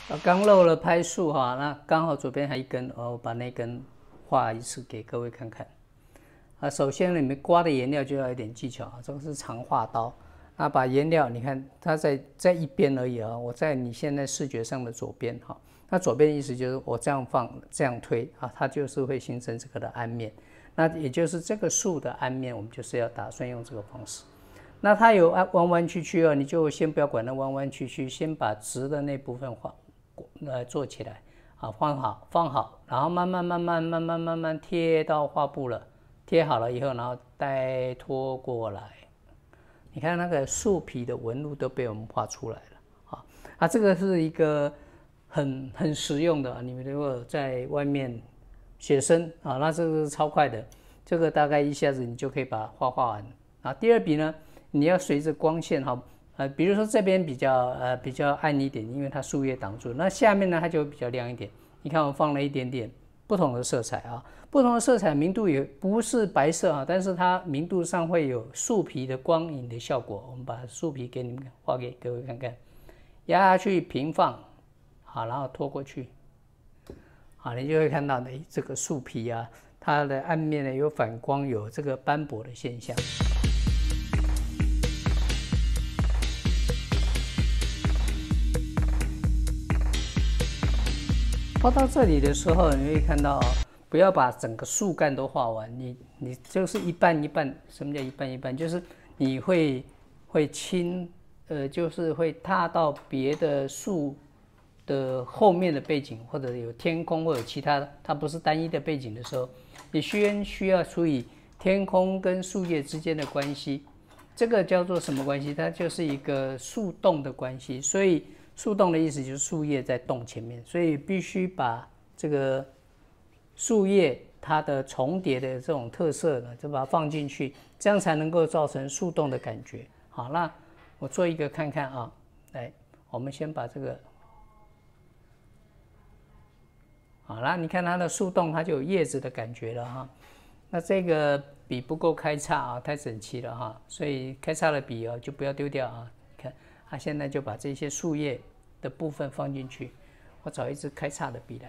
刚漏了拍树哈，那刚好左边还一根，我把那根画一次给各位看看。首先你们刮的颜料就要有点技巧啊，这个是长画刀。那把颜料，你看它在一边而已啊，我在你现在视觉上的左边哈。那左边的意思就是我这样放，这样推啊，它就是会形成这个的暗面。那也就是这个树的暗面，我们就是要打算用这个方式。那它有弯弯曲曲哦，你就先不要管那弯弯曲曲，先把直的那部分做起来啊，放好，然后慢慢贴到画布了，贴好了以后，然后再拖过来。你看那个树皮的纹路都被我们画出来了啊！这个是一个很实用的，你们如果在外面写生啊，那这个是超快的，这个大概一下子你就可以把它画完。啊，第二笔呢，你要随着光线哈，比如说这边比较暗一点，因为它树叶挡住，那下面呢它就会比较亮一点。你看我放了一点点不同的色彩啊。不同的色彩明度也不是白色啊，但是它明度上会有树皮的光影的效果。我们把树皮给你们画给各位看看，压下去平放，好，然后拖过去，好，你就会看到这个树皮啊，它的暗面呢有反光，有这个斑驳的现象。画到这里的时候，你会看到不要把整个树干都画完，你就是一半一半。什么叫一半一半？就是你会就是会踏到别的树的后面的背景，或者有天空或者其他的，它不是单一的背景的时候，你需要处理天空跟树叶之间的关系。这个叫做什么关系？它就是一个树洞的关系。所以树洞的意思就是树叶在洞前面，所以必须把这个树叶它的重叠的这种特色呢，就把它放进去，这样才能够造成树洞的感觉。好，那我做一个看看啊，来，我们先把这个，好啦，你看它的树洞，它就有叶子的感觉了哈。那这个笔不够开叉啊，太整齐了哈，所以开叉的笔就不要丢掉啊。看，现在就把这些树叶的部分放进去，我找一支开叉的笔来。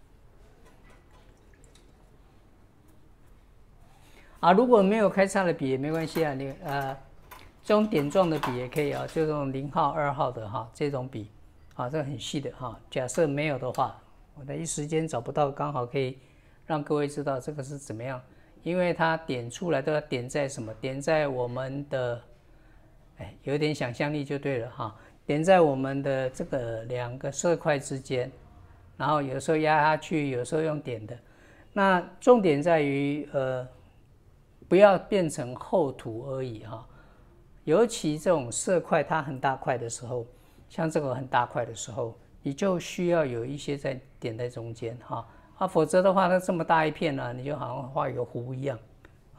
如果没有开叉的笔也没关系啊，你这种点状的笔也可以啊，就这种0号、2号的哈，这种笔这个很细的哈。假设没有的话，我的一时间找不到，刚好可以让各位知道这个是怎么样。因为它点出来都要点在什么？点在我们的，有点想象力就对了哈。点在我们的这个2个色块之间，然后有时候压下去，有时候用点的。那重点在于不要变成厚涂而已哈。尤其这种色块它很大块的时候，像这个很大块的时候，你就需要有一些在点在中间哈。否则的话，它这么大一片呢，你就好像画一个弧一样，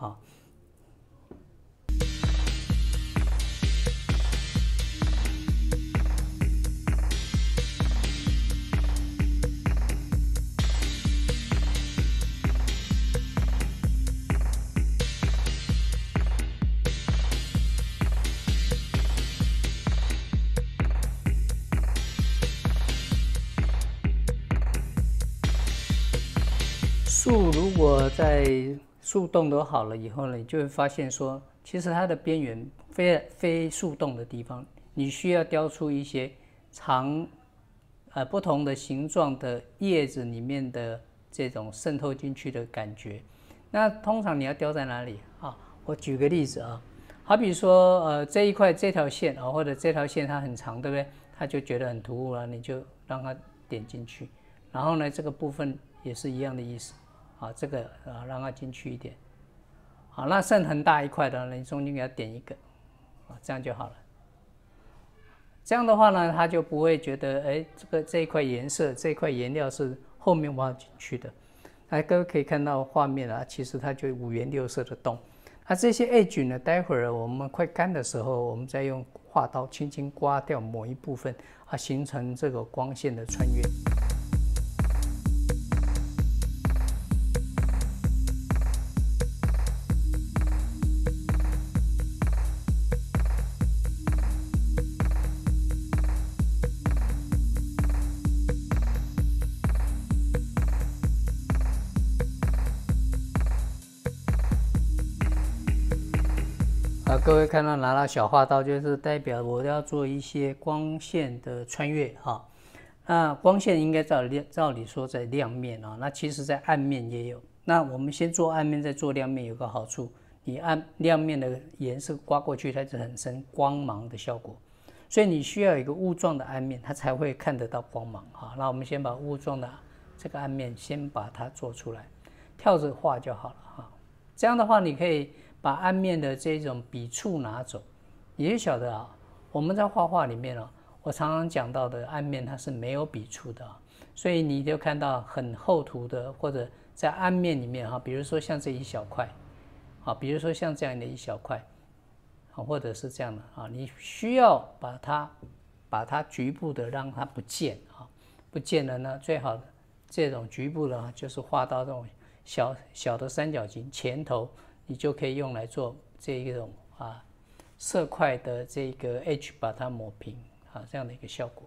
树如果在树洞都好了以后呢，你就会发现说，其实它的边缘非树洞的地方，你需要雕出一些不同的形状的叶子里面的这种渗透进去的感觉。那通常你要雕在哪里啊？我举个例子啊，好比说这一块这条线或者这条线它很长，对不对？它就觉得很突兀了，你就让它点进去。然后呢，这个部分也是一样的意思。这个让它进去一点。好，那剩很大一块的，你中间给它点一个，这样就好了。这样的话呢，它就不会觉得，这一块颜色、这一块颜料是后面挖进去的。各位可以看到画面其实它就5颜6色的洞。这些 edge 呢，待会儿我们快干的时候，我们再用画刀轻轻刮掉某一部分，形成这个光线的穿越。 各位看到拿到小画刀，就是代表我要做一些光线的穿越哈。那光线应该照理说在亮面啊，那其实在暗面也有。那我们先做暗面，再做亮面，有个好处，你亮面的颜色刮过去，它就很生光芒的效果。所以你需要有一个雾状的暗面，它才会看得到光芒哈。那我们先把雾状的这个暗面先把它做出来，跳着画就好了哈。这样的话，你可以把暗面的这种笔触拿走。你就晓得啊，我们在画画里面啊，我常常讲到的暗面它是没有笔触的，所以你就看到很厚涂的，或者在暗面里面哈，比如说像这一小块，啊，比如说像这样的一小块，或者是这样的啊，你需要把它局部的让它不见啊，不见了呢，最好的这种局部的就是画到这种小的三角形前头，你就可以用来做这一种色块的这个 H 把它抹平啊，这样的一个效果。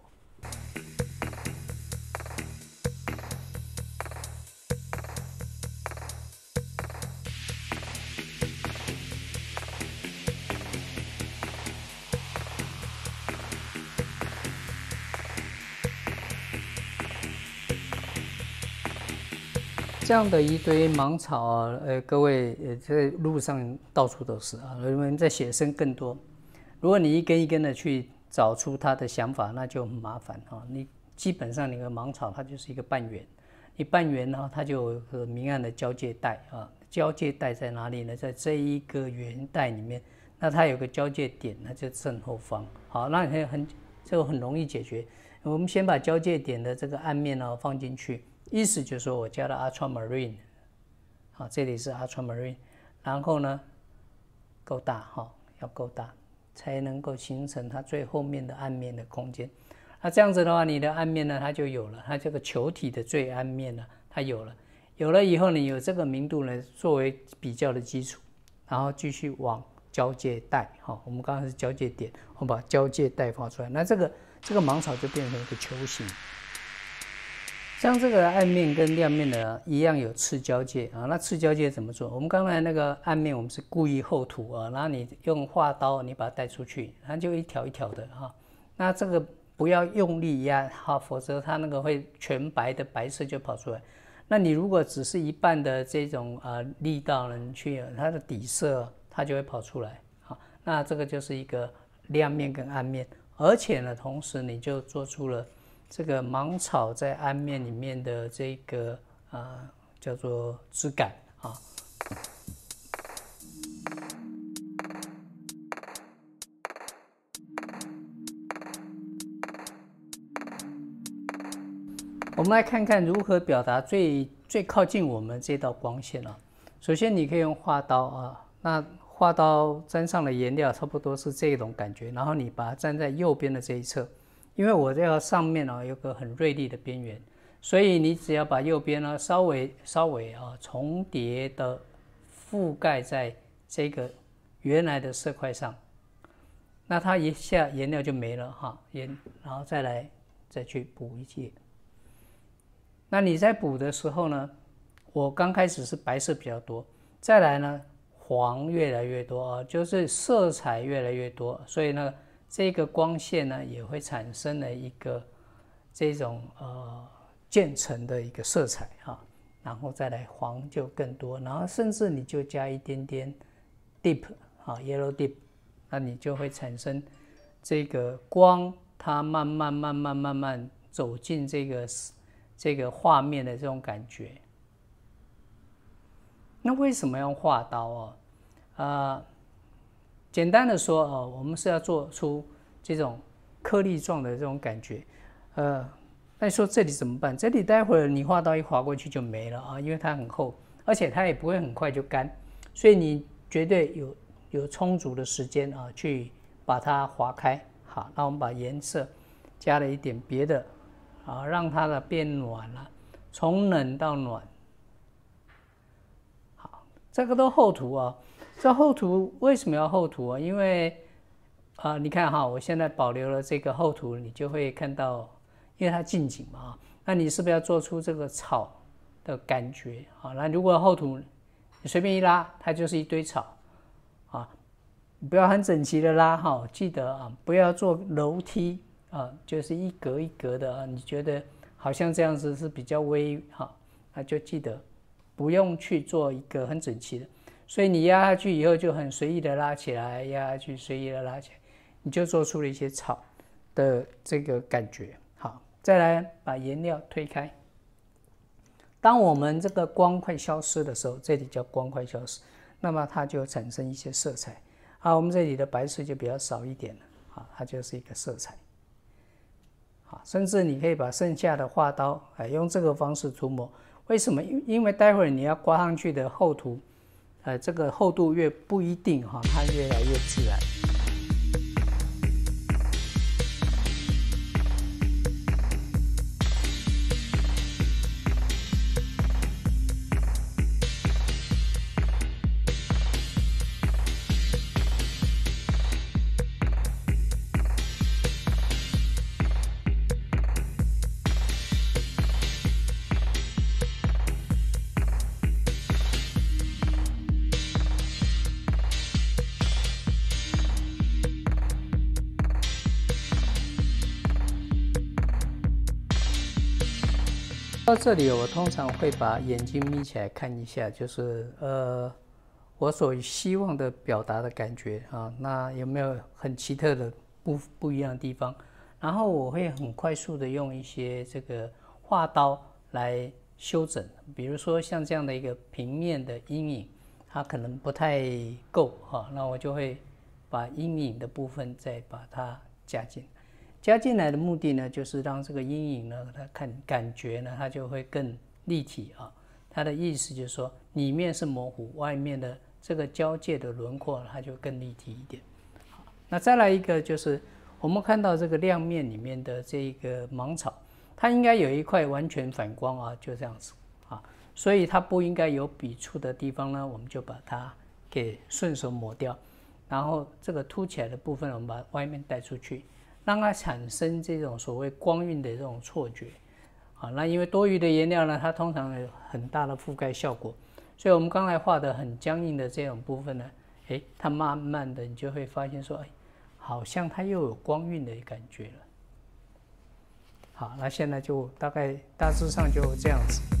这样的一堆芒草啊，各位在路上到处都是啊，我们在写生更多。如果你一根一根的去找出它的想法，那就很麻烦啊。你基本上你的芒草它就是一个半圆，你半圆呢，它就有个明暗的交界带啊。交界带在哪里呢？在这一个圆带里面，那它有个交界点，那就正后方。好，那你这个很容易解决。我们先把交界点的这个暗面呢放进去。意思就是说我加了 ultramarine， 好，这里是 ultramarine， 然后呢够大哈，要够大才能够形成它最后面的暗面的空间。那这样子的话，你的暗面呢它就有了，它这个球体的最暗面呢它有了，有了以后你有这个明度呢作为比较的基础，然后继续往交界带，好，我们刚刚是交界点，我们把交界带画出来，那这个芒草就变成一个球形。像这个暗面跟亮面的一样有次交界啊，那次交界怎么做？我们刚才那个暗面我们是故意厚涂啊，然后你用画刀你把它带出去，它就一条一条的哈。那这个不要用力压哈，否则它那个会全白的白色就跑出来。那你如果只是一半的这种力道呢去，它的底色它就会跑出来。好，那这个就是一个亮面跟暗面，而且呢，同时你就做出了这个芒草在暗面里面的这个叫做质感啊。我们来看看如何表达最靠近我们这道光线啊。首先，你可以用画刀啊，那画刀沾上了颜料，差不多是这种感觉。然后你把它站在右边的这一侧。因为我这个上面有个很锐利的边缘，所以你只要把右边呢稍微重叠的覆盖在这个原来的色块上，那它一下颜料就没了哈，然后再去补一些。那你在补的时候呢，我刚开始是白色比较多，再来呢黄越来越多就是色彩越来越多，所以呢。这个光线呢，也会产生了一个这种渐层的一个色彩然后再来黄就更多，然后甚至你就加一点点 dip yellow dip， 那你就会产生这个光，它慢慢走进这个画面的这种感觉。那为什么要画刀简单的说我们是要做出这种颗粒状的这种感觉。那说这里怎么办？这里待会儿你画刀一划过去就没了因为它很厚，而且它也不会很快就干，所以你绝对有充足的时间去把它划开。好，那我们把颜色加了一点别的让它的变暖了，从冷到暖。好，这个都厚涂这厚涂为什么要厚涂因为你看我现在保留了这个厚涂，你就会看到，因为它近景嘛那你是不是要做出这个草的感觉那如果厚涂你随便一拉，它就是一堆草不要很整齐的拉哈，记得啊，不要做楼梯啊，就是一格一格的啊，你觉得好像这样子是比较微哈，那就记得不用去做一个很整齐的，所以你压下去以后就很随意的拉起来，压下去随意的拉起来，你就做出了一些草的这个感觉。好，再来把颜料推开。当我们这个光快消失的时候，这里叫光快消失，那么它就产生一些色彩。好，我们这里的白色就比较少一点了，好，它就是一个色彩。好，甚至你可以把剩下的画刀，用这个方式涂抹。为什么？因为待会儿你要刮上去的厚涂，这个厚度越不一定哈，它越来越自然。到这里，我通常会把眼睛眯起来看一下，就是我所希望的表达的感觉啊，那有没有很奇特的不一样的地方？然后我会很快速的用一些这个画刀来修整，比如说像这样的一个平面的阴影，它可能不太够哈，那我就会把阴影的部分再把它加进。加进来的目的呢，就是让这个阴影呢，它感觉呢，它就会更立体啊。它的意思就是说，里面是模糊，外面的这个交界的轮廓，它就更立体一点。好，那再来一个就是我们看到这个亮面里面的这个芒草，它应该有一块完全反光啊，就这样子啊，所以它不应该有笔触的地方呢，我们就把它给顺手抹掉，然后这个凸起来的部分，我们把外面带出去。让它产生这种所谓光晕的这种错觉，啊，那因为多余的颜料呢，它通常有很大的覆盖效果，所以我们刚才画的很僵硬的这种部分呢，它慢慢的你就会发现说，好像它又有光晕的感觉了。好，那现在就大致上就这样子。